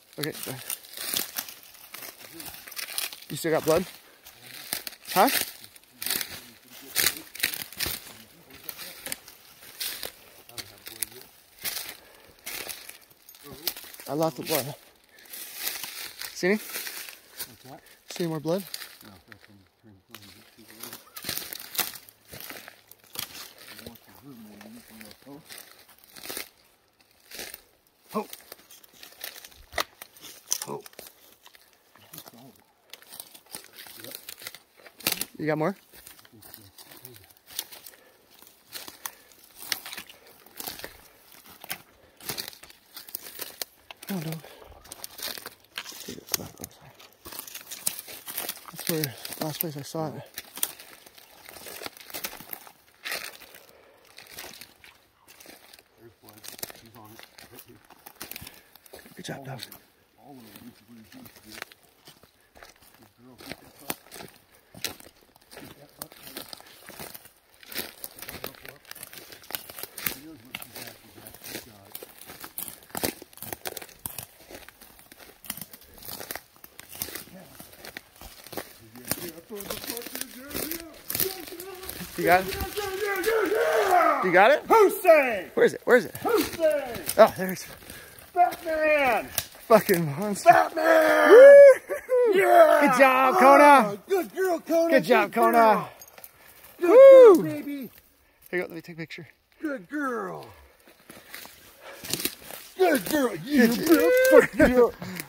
Okay. You still got blood? Huh? I lost the blood. See any? What's that? See any more blood? No, that's from oh. Oh. Yep. You got more? Oh no. That's where last place I saw it. There's blood. He's on it. Good job, Doug. All of them used to be good. This girl keep that butt. Keep that butt. She knows what she's actually got. You got it? You got it? Hussein! Where is it? Where is it? Hussein! Oh, there's Batman! fucking monster. Batman! Woo! Yeah! Good job, Kona. Good girl, Kona. Good job, Kona. Good Woo! girl, baby. Here you go. Let me take a picture. Good girl. Good girl. You bitch. Fuck you.